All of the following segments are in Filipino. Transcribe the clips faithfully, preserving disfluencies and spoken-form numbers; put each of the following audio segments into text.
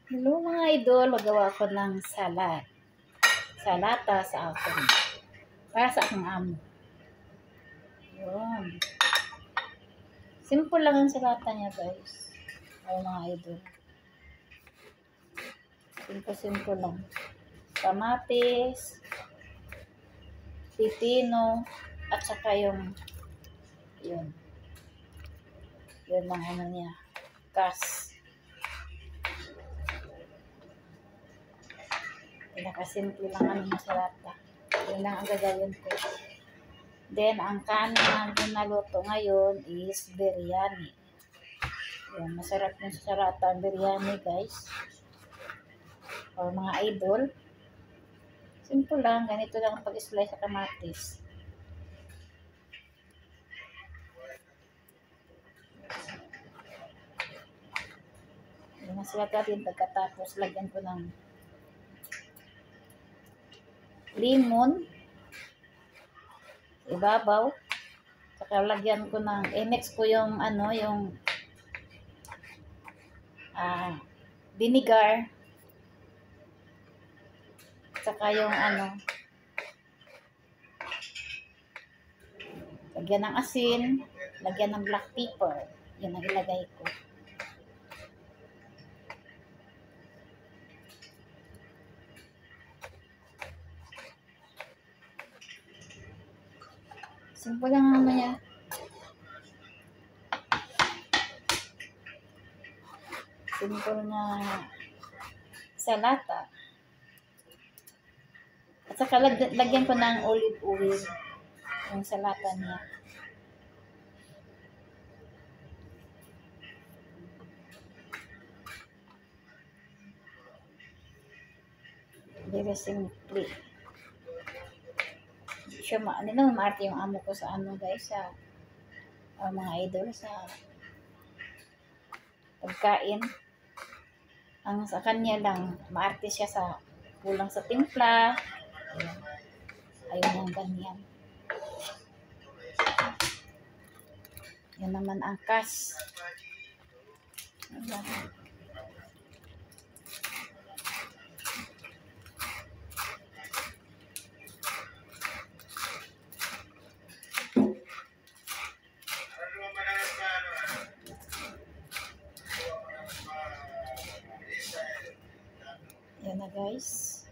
Hello mga idol, magawa ko ng salad. Salata sa akin. Para sa aking amo. Yun. Simple lang ang salata niya guys. Ay mga idol. Simple-simple lang. Kamatis, pipino, at saka yung yun. Yun lang ano niya. Gas. Pinakasimple lang ano ng salata. Yun lang ang gagawin ko. Then, ang kanin na ginaluto ngayon is biryani. Yan, masarap yung salata ang biryani, guys. O mga idol. Simple lang, ganito lang ang pag-slice sa kamatis. Yan, masalata din pagkatapos. Lagyan ko ng limon. Ibabaw. Saka lagyan ko ng, i-mix ko yung ano, yung ah, vinegar. Saka yung ano, lagyan ng asin, lagyan ng black pepper. Yan ang ilagay ko. Simple lang naman yan. Simple na salata. At saka lag lagyan ko ng olive oil yung salata niya. Very simple. Siya ma ano naman maarte yung amo ko sa ano guys sa uh, mga idol sa pagkain. Ang sa kanya lang maarte siya sa kulang sa timpla. Ayun, ayun yung ganyan. Yan naman ang kas. Ayan. Yan na guys.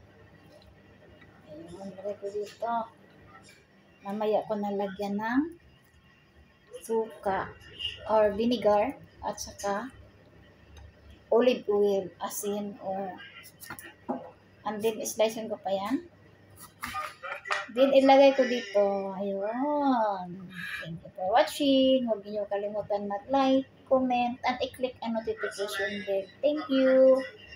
Ayun, lagay ko dito. Mamaya ko nalagyan ng suka or vinegar at saka olive oil, asin or and then slicein ko pa yan. Then ilagay ko dito. Ayun. Thank you for watching. Huwag niyo kalimutan mag-like, comment, and i-click ang notification bell. Thank you.